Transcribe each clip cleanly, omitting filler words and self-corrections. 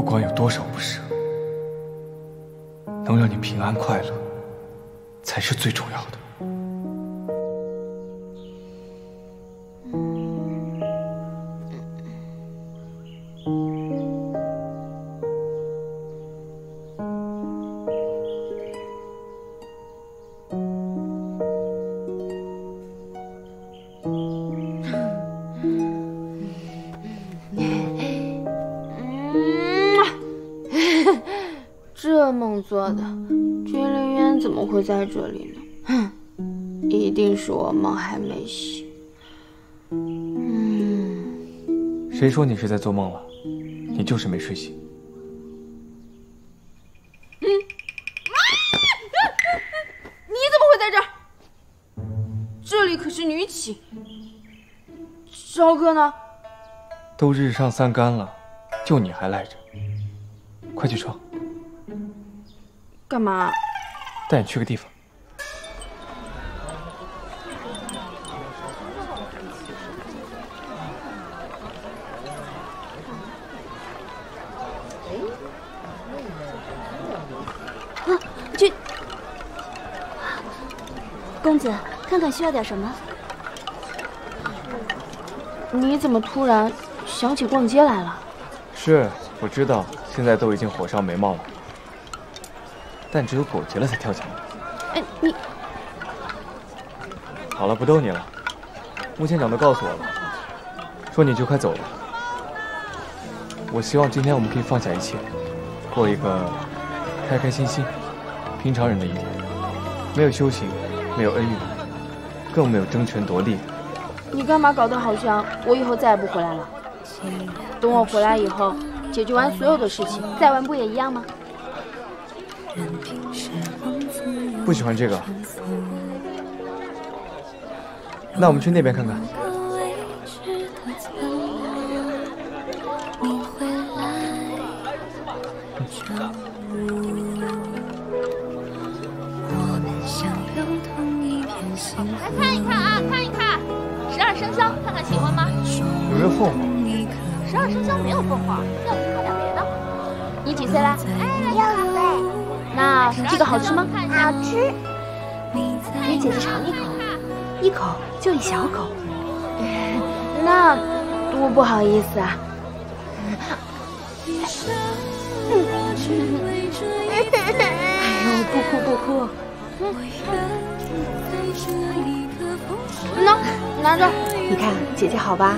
管有多少不舍，能让你平安快乐，才是最重要的。 这梦做的，君临渊怎么会在这里呢？哼，一定是我梦还没醒。 谁说你是在做梦了？你就是没睡醒。 你怎么会在这儿？这里可是女寝。昭哥呢？ 都日上三竿了，就你还赖着。快去床。 干嘛？ 带你去个地方。 去，公子，看看需要点什么？ 你怎么突然想起逛街来了？ 是，我知道，现在都已经火烧眉毛了。但只有狗急了才跳起来。 哎，你好了，不逗你了。穆县长都告诉我了，说你就快走了。我希望今天我们可以放下一切，过一个开开心心、平常人的一天，没有修行，没有恩怨，更没有争权夺利。 你干嘛搞得好像我以后再也不回来了？等我回来以后，解决完所有的事情，再玩不也一样吗？ 不喜欢这个，那我们去那边看看。 来看一看啊，看一看，12生肖，看看喜欢吗？ 有没有凤凰 ？12生肖没有凤凰，要不看点别的。 你几岁啦 ？6岁。 那这个好吃吗？ 好吃。 给姐姐尝一口，一口就一小口。 那多不好意思啊。哎呦，不哭不哭。喏，拿着。 你看姐姐好吧？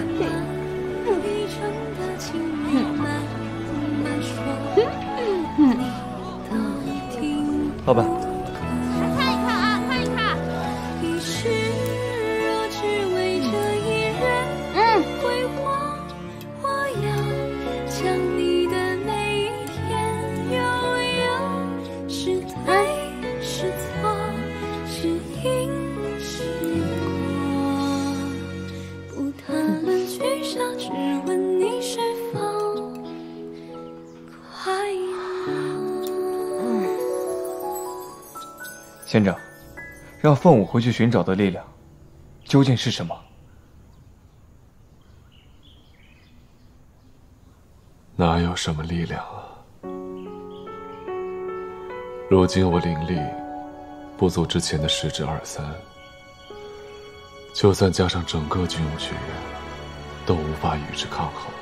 老板， 看一看啊，看一看。 县长，让凤舞回去寻找的力量，究竟是什么？ 哪有什么力量啊？如今我灵力不足之前的10之23，就算加上整个军武学院，都无法与之抗衡。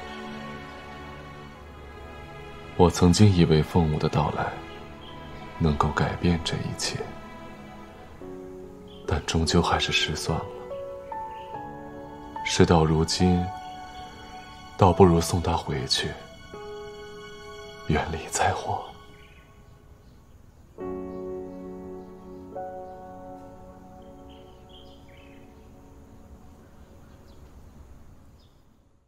我曾经以为凤舞的到来能够改变这一切，但终究还是失算了。事到如今，倒不如送他回去，远离灾祸。